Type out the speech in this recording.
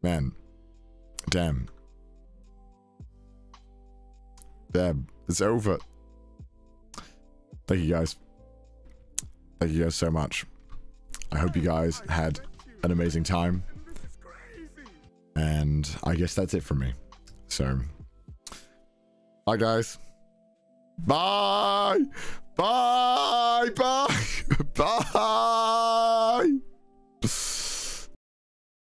Man. Damn. Damn. It's over. Thank you guys. Thank you guys so much. I hope you guys had an amazing time. And I guess that's it from me. So, bye guys. Bye. Bye. Bye. Bye.